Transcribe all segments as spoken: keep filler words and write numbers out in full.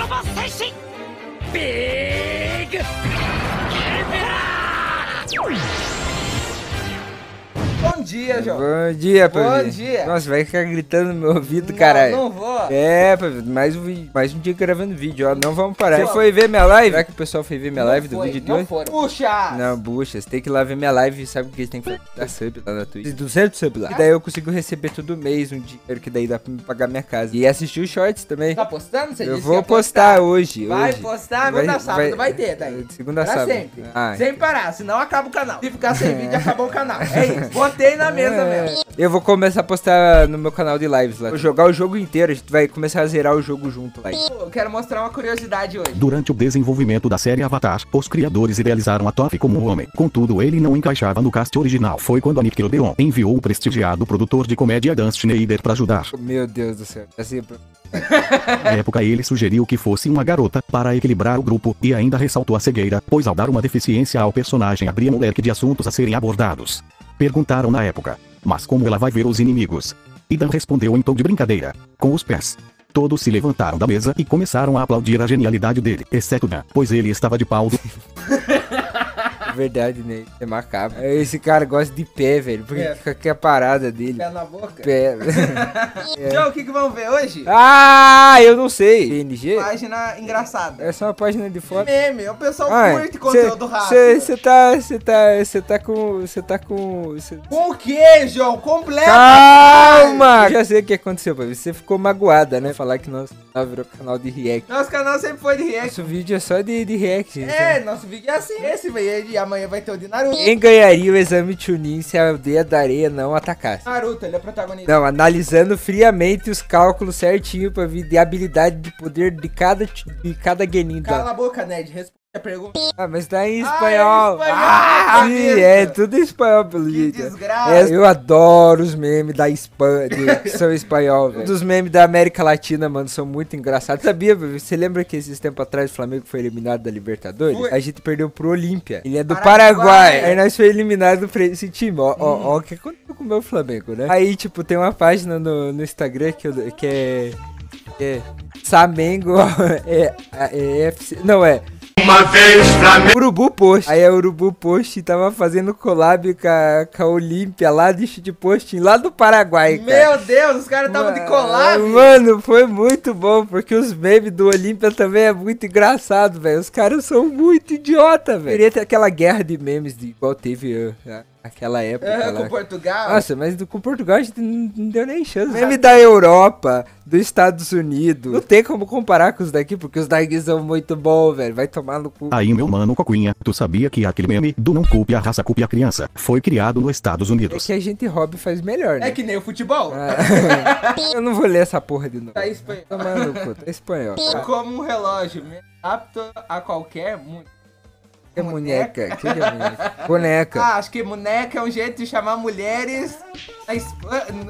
Big Bom dia, João. Bom dia, Bom Pavi. dia. Nossa, vai ficar gritando no meu ouvido, Não, caralho. não vou. É, Pavi, mais um, vídeo, mais um dia gravando vídeo, ó. Não vamos parar. Não. Você foi ver minha live? Será que o pessoal foi ver minha Não live do foi, vídeo de não hoje? foram. Puxa! Não, bucha, você tem que ir lá ver minha live. Sabe o que eles têm que fazer? Dar sub lá na Twitch. duzentos sub lá. E daí eu consigo receber todo mês um dinheiro que daí dá pra me pagar minha casa. E assistir os shorts também. Tá postando? Você Eu disse vou que ia postar hoje. Vai hoje. postar, Vai- segunda sábado vai, vai- ter, daí. Segunda Pra sábado. sempre. Ah, Sem parar, senão acaba o canal. Se ficar sem vídeo, acabou o canal. É isso. Botei na mesa É. mesmo. Eu vou começar a postar no meu canal de lives lá. Vou jogar o jogo inteiro, a gente vai começar a zerar o jogo junto lá. Eu quero mostrar uma curiosidade hoje. Durante o desenvolvimento da série Avatar, os criadores idealizaram a Toph como um homem. Contudo, ele não encaixava no cast original. Foi quando a Nickelodeon enviou o prestigiado produtor de comédia Dan Schneider para ajudar. Meu Deus do céu. Assim, Na época, ele sugeriu que fosse uma garota para equilibrar o grupo e ainda ressaltou a cegueira, pois ao dar uma deficiência ao personagem abria um leque de assuntos a serem abordados. Perguntaram na época: mas como ela vai ver os inimigos? E Dan respondeu em tom de brincadeira: com os pés. Todos se levantaram da mesa e começaram a aplaudir a genialidade dele, exceto Dan, pois ele estava de pau do... verdade, né? É macabro. Esse cara gosta de pé, velho. Porque É. fica aqui a parada dele. Pé na boca. Pé. João, o que que vamos ver hoje? Ah, eu não sei. P N G? Página engraçada. É só uma página de foto. Meme, o pessoal Ah, curte conteúdo rápido. Você tá, você tá, você tá com, você tá com... cê- Com o que, João? Completo. Calma! Já sei o que aconteceu, Pavi. Você ficou magoada, né? Falar que nosso canal virou canal de react. Nosso canal sempre foi de react. Nosso vídeo é só de, de react. gente. É, nosso vídeo é assim. Esse veio e amanhã vai ter o de Naruto. Quem ganharia o exame Chunin se a aldeia da areia não atacasse? Naruto, ele é protagonista. Não, analisando friamente os cálculos certinho pra ver de habilidade de poder de cada, de cada genin Cala da... a boca, Ned. Responde a pergunta. Ah, mas tá em Ah, espanhol. é espanhol, Ah, cabeça. sim, é tudo em espanhol, pelo Que jeito. desgraça. É, eu adoro os memes da Espanha, de- que são espanhol, velho. Dos memes da América Latina, mano, são muito engraçados. Sabia, velho? Você lembra que esses tempos atrás o Flamengo foi eliminado da Libertadores? Foi. A gente perdeu pro Olímpia. Ele é do Paraguai. Paraguai. Aí nós foi eliminado pra esse time. Ó, ó, ó, o que aconteceu com o meu Flamengo, né? Aí, tipo, tem uma página no, no Instagram que, eu- que é... que é Samengo, é, é F C, não é... Uma vez Flamengo. Urubu Post. Aí a Urubu Post tava fazendo collab com a, com a Olímpia lá de chute posting lá do Paraguai, cara. Meu Deus, os caras estavam de Ma- collab. Mano, foi muito bom, porque os memes do Olímpia também é muito engraçado, velho. Os caras são muito idiota, velho. Queria ter aquela guerra de memes de igual teve uh, aquela época Ah, lá. com Portugal. Nossa, mas do, com Portugal a gente não, não deu nem chance. Meme da Europa, dos Estados Unidos. Não tem como comparar com os daqui, porque os daqui são muito bons, velho. Vai tomar no cu. Aí, meu mano Cocuinha, tu sabia que aquele meme do não culpe a raça, culpe a criança foi criado nos Estados É Unidos? que a gente hobby faz melhor, né? É que nem o futebol. Ah, eu não vou ler essa porra de novo. Tá em espanhol. Toma no cu, tá espanhol. Como um relógio, apto a qualquer mundo. Que boneca? Que que é boneca? Boneca. Ah, acho que boneca é um jeito de chamar mulheres na Espanha.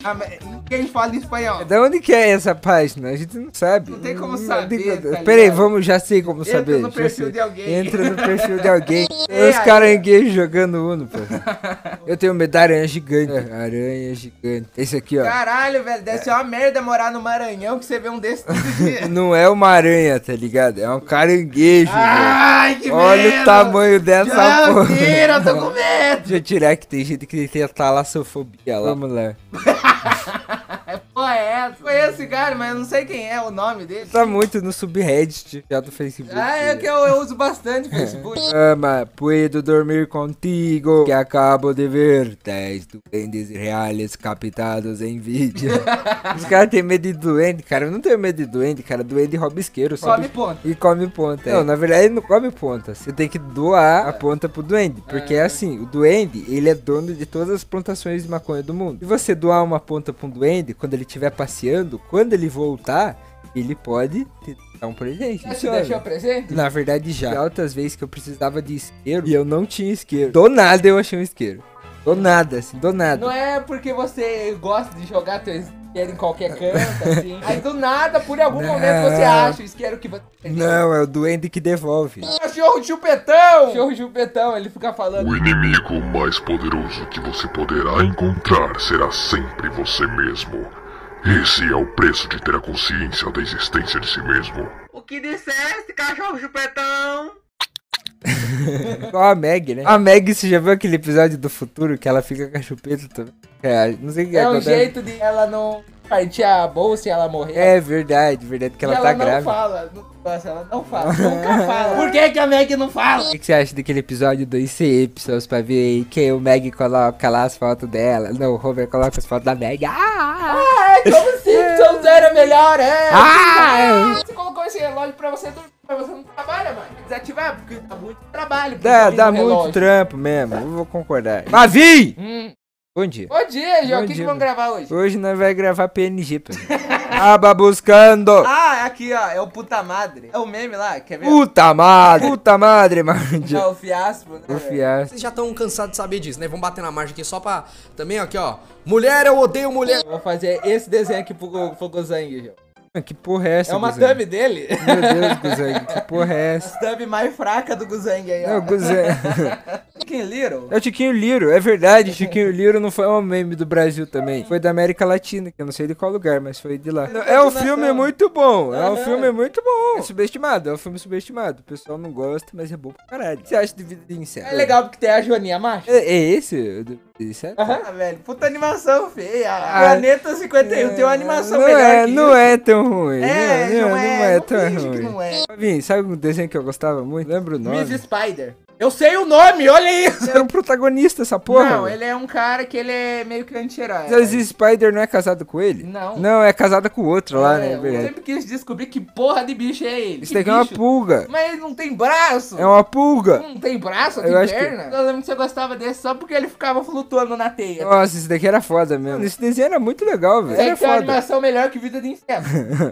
Quem fala em espanhol? Da onde que é essa página? A gente não sabe. Não tem como Não- saber, tá Pera aí, ligado? vamos, já sei como Entra saber. no já perfil sei. de alguém. Entra no perfil de alguém. É, Os aí- caranguejos jogando Uno, pô. Eu tenho medo da aranha gigante. É, aranha gigante. Esse aqui, ó. Caralho, velho, deve ser uma merda morar no Maranhão que você vê um desse todo dia. Não é uma aranha, tá ligado? É um caranguejo, velho. Ai, que Olha medo! o tamanho dessa Já porra. vira, eu tô com medo! Deixa eu tirar que tem gente que tem talassofobia lá. Vamos lá. Pô, é essa? Conheço esse cara, mas eu não sei quem é o nome dele. Tá muito no subreddit já do Facebook. Ah, é que eu, eu uso bastante o Facebook. Ama, puedo dormir contigo, que acabo de ver dez duendes reais captados em vídeo. Os caras têm medo de duende, cara. Eu não tenho medo de duende, cara. Duende rouba isqueiro, sabe? Come ponto. E come ponta. Não, na verdade ele não come ponta. Você tem que doar a ponta pro duende. Porque é assim, o duende, ele é dono de todas as plantações de maconha do mundo. Se você doar uma ponta pra um duende, quando ele estiver passeando, quando ele voltar, ele pode te dar um presente. Já te Funciona. deixou presente? Na verdade já. Já outras vezes que eu precisava de isqueiro e eu não tinha isqueiro. Do nada eu achei um isqueiro. Do nada, assim, do nada. Não é porque você gosta de jogar teu isqueiro em qualquer canto, assim. Aí do nada, por algum Não. momento, você acha o isqueiro que você... Não, é o duende que devolve. Cachorro chupetão! Cachorro chupetão, ele fica falando. O inimigo mais poderoso que você poderá encontrar será sempre você mesmo. Esse é o preço de ter a consciência da existência de si mesmo. O que disseste, cachorro chupetão? Igual a Meg, né? A Meg, você já viu aquele episódio do futuro que ela fica com a chupeta também? É, não sei o que É um acontece. jeito de ela não partir a bolsa e ela morrer. É verdade, verdade, porque E ela, ela tá não grávida. fala. Nossa, ela não fala. Nunca fala. Por que, que a Meg não fala? O que, que você acha daquele episódio do I C Y pra ver que o Meg coloca lá as fotos dela? Não, o Homer coloca as fotos da Meg. Ah! Ai, como Simpsons era melhor, é? Ah! Você colocou esse relógio pra você dormir, mas você não trabalha, mano. Tem que desativar, porque dá muito trabalho. Dá, dormir dá no muito relógio. trampo mesmo, eu vou concordar. Mavi! Hum. Bom dia. Bom dia, João. Bom O que, que dia, vamos mano. gravar hoje? Hoje nós vamos gravar P N G, pô. Aba buscando! Ah, aqui, ó. É o puta madre. É o meme lá, quer ver? Puta madre! Puta madre, mano. É o fiasco, né? O velho? fiasco. Vocês já estão cansados de saber disso, né? Vamos bater na margem aqui só pra... Também, aqui, ó. Mulher, eu odeio mulher. Eu vou fazer esse desenho aqui pro, pro Gozang, João. Que porra é essa, É uma Guzang? thumb dele? Meu Deus, Guzang, que porra é essa? A thumb mais fraca do Guzang aí, ó. Não, Guzang. Chicken Little? É o Chiquinho Liro, é verdade, Chiquinho Liro não foi um meme do Brasil também. Foi da América Latina, que eu não sei de qual lugar, mas foi de lá. É um filme muito bom, é um filme muito bom. É subestimado, é um filme subestimado. O pessoal não gosta, mas é bom pra caralho. O que você acha de Vida de Inseto? É legal porque tem a Joaninha macho. É, é esse? o do- de Inseto? Ah, velho, puta animação feia. Ah, Planeta cinquenta e um tem uma animação não melhor é, que não isso. é tão ruim. É, não, não, não, é, não é não tão finge que ruim. não é. Vim, sabe um desenho que eu gostava muito? Lembra o nome? Miss Spider. Eu sei o nome, olha isso. Era um protagonista essa porra. Não, velho. ele é um cara que ele é meio que anti-herói. Mas o Spider não é casado com ele? Não. Não, é casada com o outro lá, né? É, É eu verdade. sempre quis descobrir que porra de bicho é ele. Isso Que daqui é uma bicho? pulga. Mas ele não tem braço. É uma pulga. Não tem braço, Eu tem acho que- perna. Eu lembro que você gostava desse só porque ele ficava flutuando na teia. Nossa, esse daqui era foda mesmo. Esse desenho era muito legal, velho. Tem Era que ter uma foda. animação melhor que Vida de Inseto.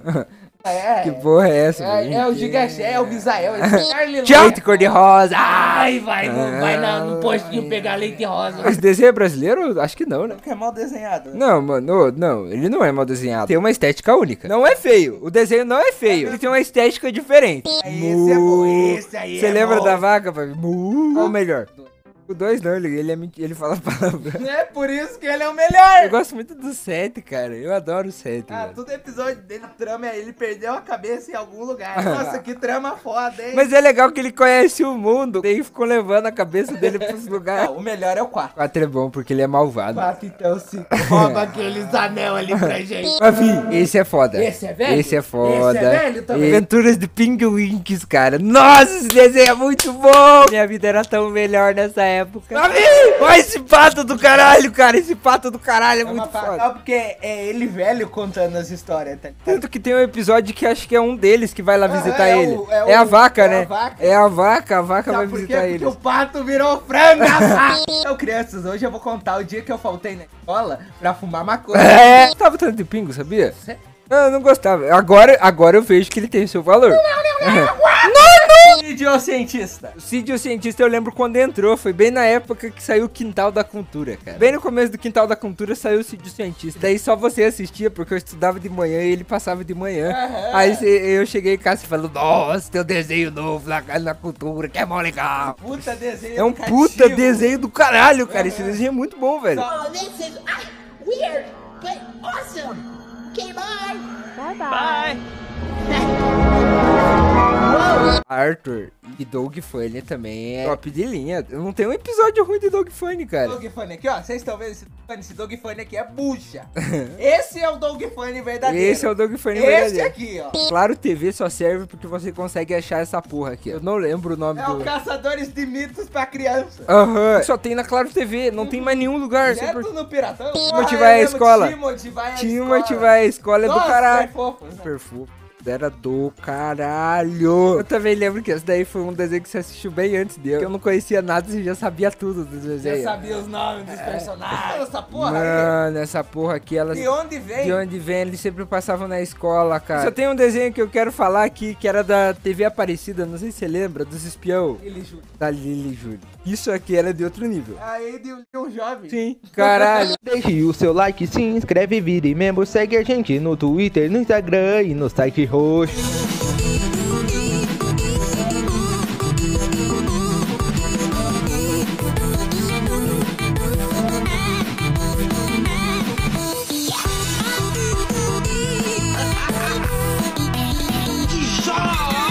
É. Que porra é essa, É, velho? é o Gigaché, é o Misael, é o Charlie Tchau! Long. Leite cor-de-rosa. Ai, vai, no, vai na, no postinho pegar leite rosa. Esse desenho é brasileiro? Acho que não, né? Que é mal desenhado. Não, mano, não, ele não é mal desenhado. Tem uma estética única. Não é feio. O desenho não é feio. Ele tem uma estética diferente. Esse é bom, esse aí Você é lembra bom. da vaca, pai? Mu. Ou melhor. O dois não, ele, ele, é, menti- ele fala palavrão. É por isso que ele é o melhor. Eu gosto muito do sete, cara. Eu adoro o sete. Ah, velho. todo episódio dele, a trama é ele perdeu a cabeça em algum lugar. Nossa, que trama foda, hein? Mas é legal que ele conhece o mundo. Daí ficou levando a cabeça dele pros lugares. Não, o melhor é o quatro. quatro é bom porque ele é malvado. quatro, então, cinco. Rouba aqueles anel ali pra gente. Mas, vi, esse é foda. Esse é velho? Esse é foda. Esse é velho também? Aventuras de Pinguins, cara. Nossa, esse desenho é muito bom. Minha vida era tão melhor nessa época. Mavi! Olha esse pato do caralho, cara. Esse pato do caralho é, É uma muito foda. fatal porque é ele velho contando as histórias, tá ligado? Tanto que tem um episódio que acho que é um deles que vai lá visitar é o- ele. é É, a o- vaca, é a né? vaca. É a vaca, a vaca Sabe vai por quê? visitar Porque ele. o pato virou frango. Então, crianças, hoje eu vou contar o dia que eu faltei na escola pra fumar maconha. É, eu tava tanto de pingo, sabia? Sério? Eu não gostava. Agora, agora eu vejo que ele tem o seu valor. Idiocientista. O Cid o Cientista eu lembro quando entrou, foi bem na época que saiu o Quintal da Cultura, cara. Bem no começo do Quintal da Cultura saiu o Cid o Cientista. Daí só você assistia, porque eu estudava de manhã e ele passava de manhã. Aham. Aí cê- eu cheguei em casa e falei, nossa, tem um desenho novo na, na cultura, que é mó legal. Puta desenho É um educativo. puta desenho do caralho, cara. Esse desenho é muito bom, velho. Oh, this is ah, weird, but awesome. Okay, bye. Arthur e Doug Funny também é top de linha. Eu não tenho um episódio ruim de Doug Funny, cara. Dog Funny aqui, ó. Vocês estão vendo esse Dog Funny? Esse Dog Funny aqui é bucha. Esse é o Dog Funny verdadeiro. Esse é o Doug Funny Esse verdadeiro. aqui, ó. Claro T V só serve porque você consegue achar essa porra aqui. Eu não lembro o nome É o do... Caçadores de Mitos pra Criança. Aham. Só tem na Claro T V, não tem mais nenhum lugar. Direto Sempre... no Piratão. Timothy Ah, vai à eu lembro, escola. Timothy vai à Timothy escola. vai à escola é do Nossa, caralho. é fofo, né? Super fofo. Era do caralho. Eu também lembro que esse daí foi um desenho que você assistiu bem antes de eu. Eu não conhecia nada e já sabia tudo do desenho. Já sabia os nomes dos personagens. Essa porra Mano, essa porra aqui, ela... aí. De onde vem? De onde vem, eles sempre passavam na escola, cara. Só tem um desenho que eu quero falar aqui, que era da T V Aparecida, não sei se você lembra, dos espião. Ele jura. Da Lili Júlio. Isso aqui era de outro nível. Aí de um- de um jovem. Sim, caralho. Deixe o seu like, se inscreve, vire membro, segue a gente no Twitter, no Instagram e no site roxo. Tchau!